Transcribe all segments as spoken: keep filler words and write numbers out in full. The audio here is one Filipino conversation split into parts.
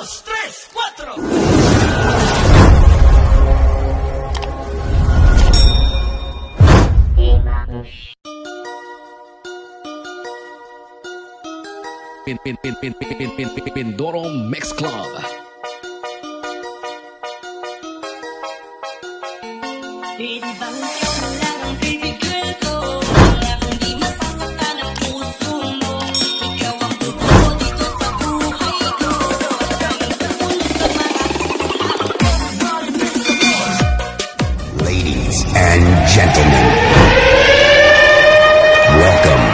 dos, tres, cuatro. Pin, pin, pin, pin, pin, pin, pin, pin, Pindoro Mix Club. Ladies and gentlemen, welcome.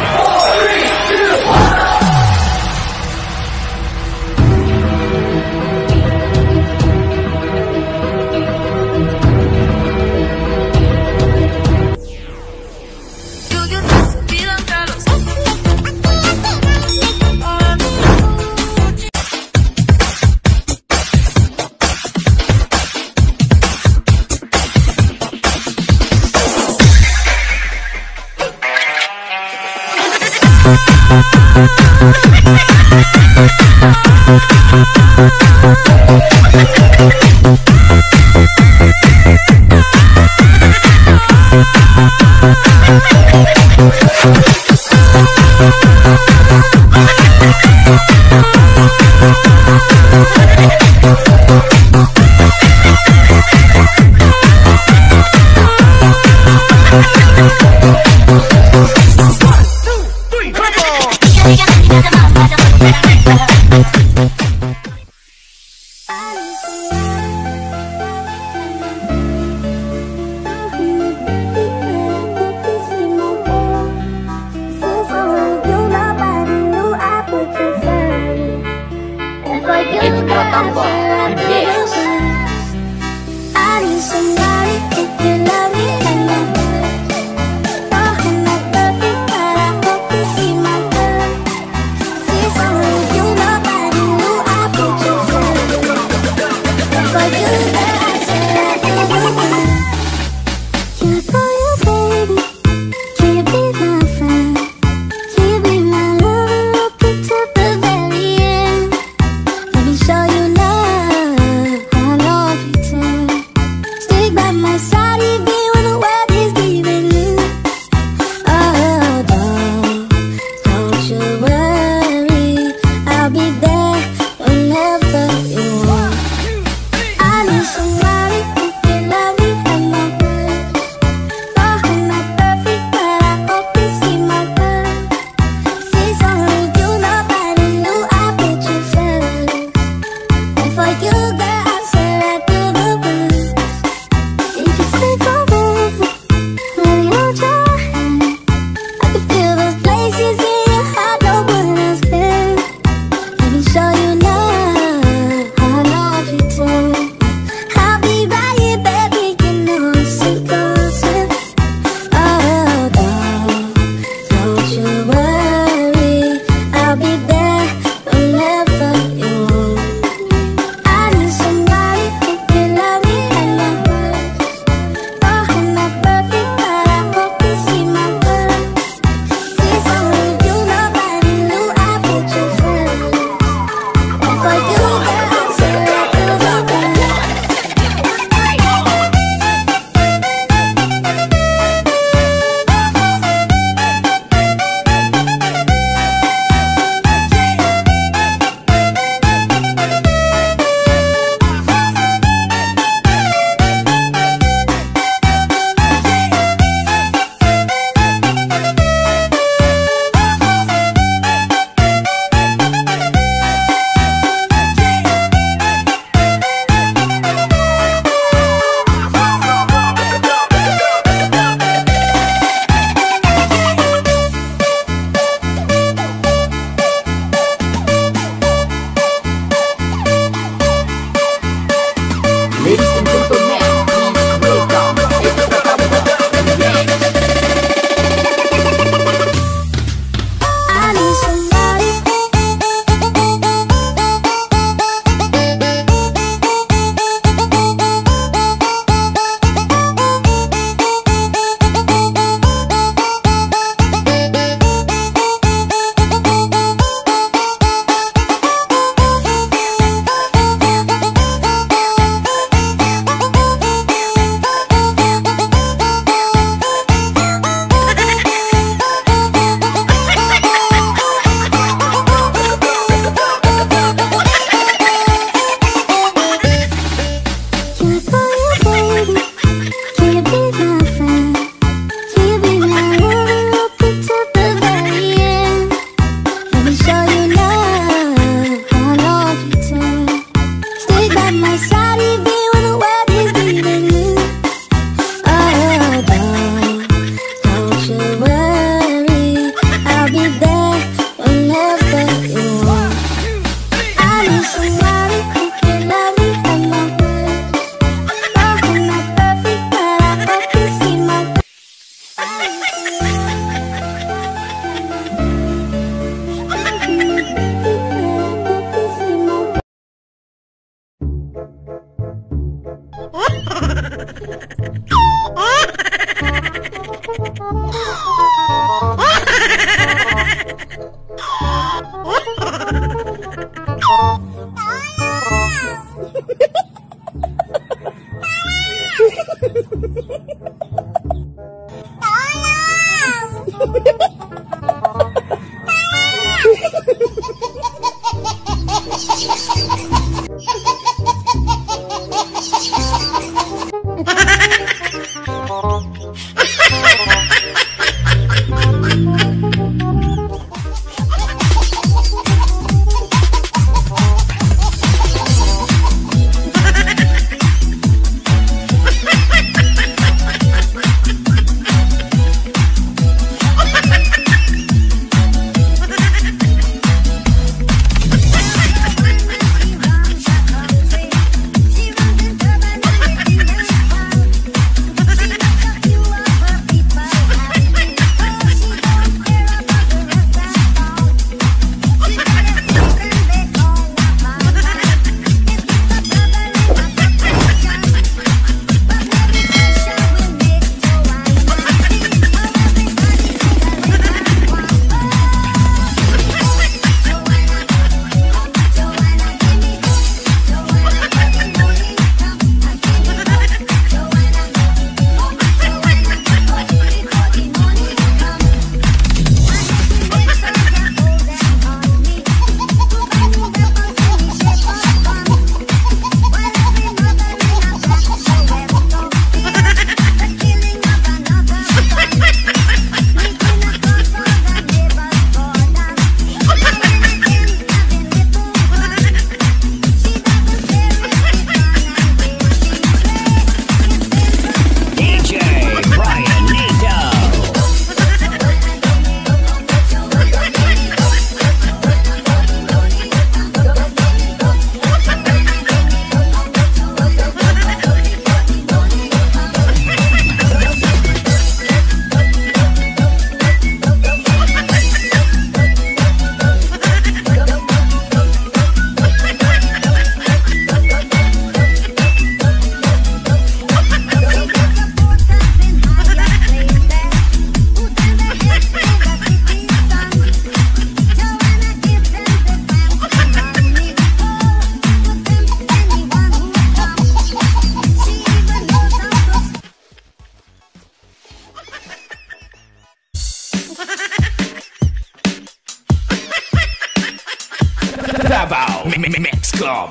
Mix Club.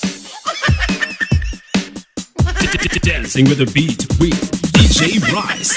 Dancing with the beat with D J Rice.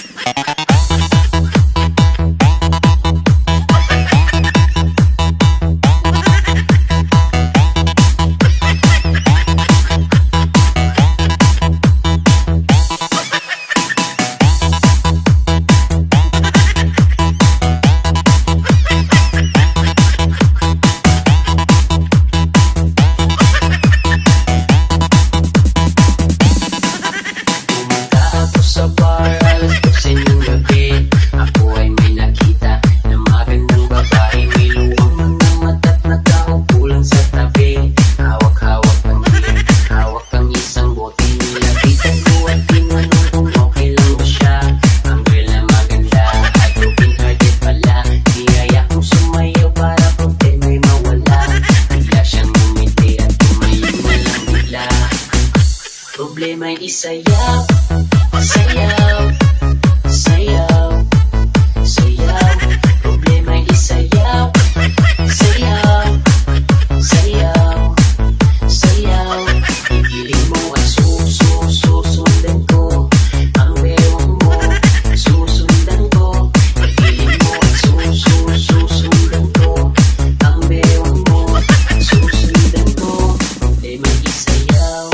Problema'y isayaw, sayaw, sayaw, sayaw. Problema'y isayaw, sayaw, sayaw, sayaw. Ipiling mo at susundan ko ang bewang mo, susundan ko. Ipiling mo at susundan ko ang bewang mo, susundan ko. Problema'y isayaw.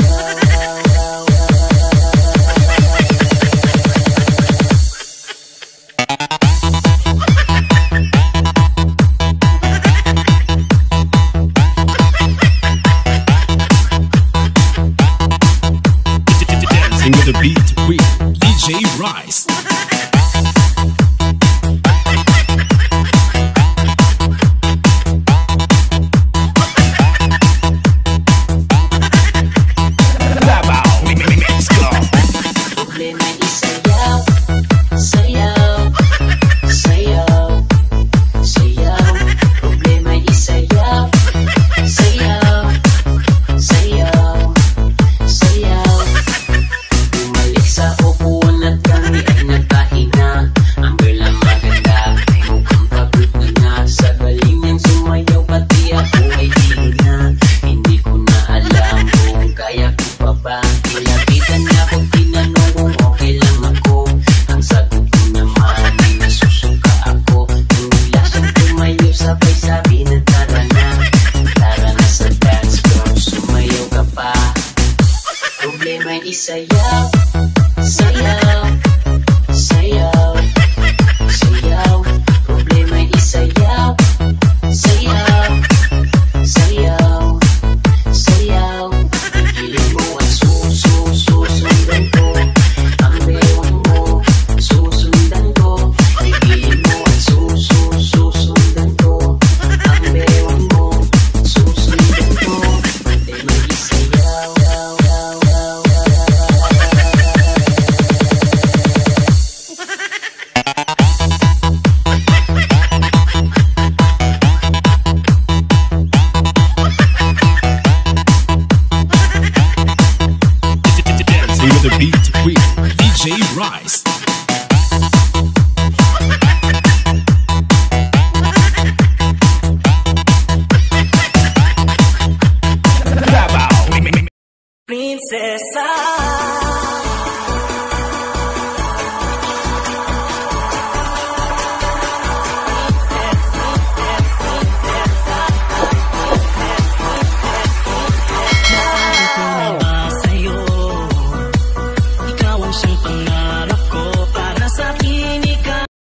Dancing with the beat with D J Rice. Mix Club. Problema'y isayaw, sayaw, sayaw, sayaw. Problema'y isayaw, sayaw, sayaw, sayaw. Bumalik sa upuan at kami ay nagpahinga. Ang girl ang maganda, ay mukhang pagod na nga. Sa galing niyang sumayaw, pati ako ay dilo na. Hindi ko na alam kung kaya ko pa ba. Nilapitan niya kung tinanong kung okay lang ako. Ang sagot ko naman ay nasusuka ako. Nang bigla siyang tumayo, sabay sabi na tara na. Tara na sa dance floor, sumayaw ka pa. Problema'y isayaw, sayaw, sayaw, sayaw. Problema'y isayaw, sayaw, sayaw, sayaw. Ipiling mo at susundan ko ang bewang mo, susundan ko. Ipiling mo at susundan ko ang bewang mo, susundan ko. Problema'y isayaw. Dancing with the beat with D J Rice. Prinsesa, nasabi ko na ba sa'yo, ikaw ang siyang pangarap.